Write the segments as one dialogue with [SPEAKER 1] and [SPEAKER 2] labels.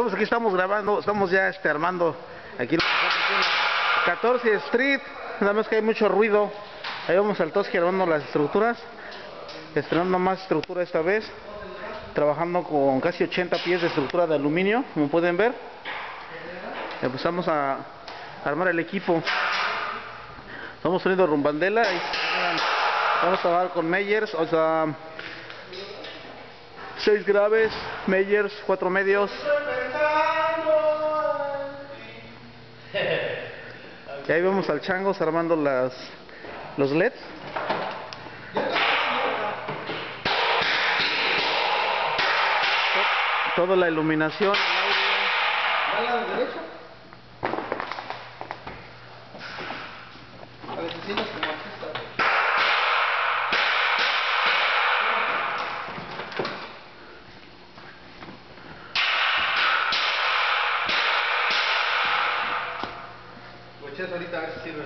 [SPEAKER 1] pues aquí estamos grabando, estamos ya armando aquí la 14 Street, nada más que hay mucho ruido. Ahí vamos al Toski armando las estructuras, estrenando más estructura esta vez, trabajando con casi 80 pies de estructura de aluminio, como pueden ver. Empezamos a armar el equipo. Estamos poniendo rumbandela y vamos a trabajar con Meyers, o sea, 6 graves, Meyers, 4 medios. Y ahí vemos al Changos armando los LEDs. Toda la iluminación.
[SPEAKER 2] ¿Al lado derecho? A ver, te sientas como artista. Pues ahorita a ver si sirve.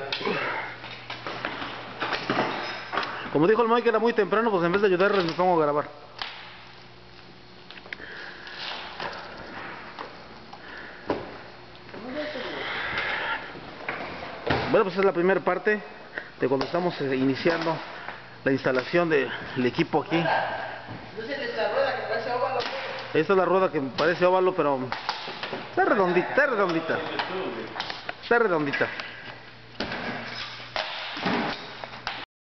[SPEAKER 1] Como dijo el Mike que era muy temprano, pues en vez de ayudarles me pongo a grabar. Bueno, pues es la primera parte de cuando estamos iniciando la instalación del equipo aquí.
[SPEAKER 2] Esta rueda que parece óvalo.
[SPEAKER 1] Esta es la rueda que parece óvalo, pero está redondita, está redondita. Está redondita.